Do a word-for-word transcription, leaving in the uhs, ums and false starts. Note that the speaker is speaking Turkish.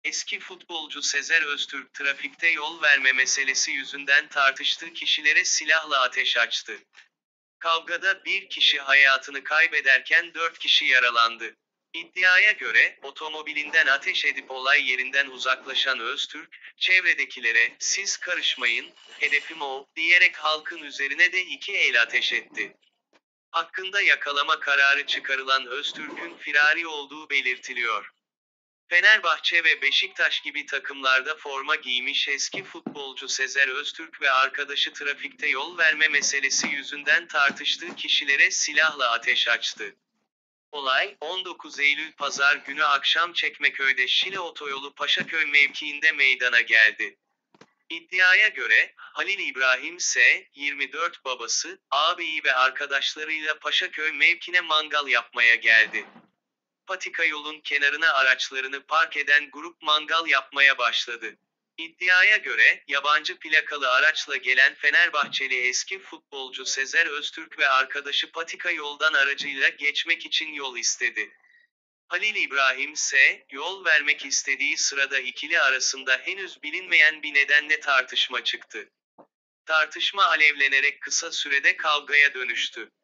Eski futbolcu Sezer Öztürk trafikte yol verme meselesi yüzünden tartıştığı kişilere silahla ateş açtı. Kavgada bir kişi hayatını kaybederken dört kişi yaralandı. İddiaya göre, otomobilinden ateş edip olay yerinden uzaklaşan Öztürk, çevredekilere, "Siz karışmayın, hedefim o," diyerek halkın üzerine de iki el ateş etti. Hakkında yakalama kararı çıkarılan Öztürk'ün firari olduğu belirtiliyor. Fenerbahçe ve Beşiktaş gibi takımlarda forma giymiş eski futbolcu Sezer Öztürk ve arkadaşı trafikte yol verme meselesi yüzünden tartıştığı kişilere silahla ateş açtı. Olay, on dokuz Eylül Pazar günü akşam Çekmeköy'de Şile Otoyolu Paşaköy mevkiinde meydana geldi. İddiaya göre, Halil İbrahim S., yirmi dört babası, ağabeyi ve arkadaşlarıyla Paşaköy mevkine mangal yapmaya geldi. Patika yolun kenarına araçlarını park eden grup mangal yapmaya başladı. İddiaya göre, yabancı plakalı araçla gelen Fenerbahçeli eski futbolcu Sezer Öztürk ve arkadaşı patika yoldan aracıyla geçmek için yol istedi. Halil İbrahim S., yol vermek istediği sırada ikili arasında henüz bilinmeyen bir nedenle tartışma çıktı. Tartışma alevlenerek kısa sürede kavgaya dönüştü.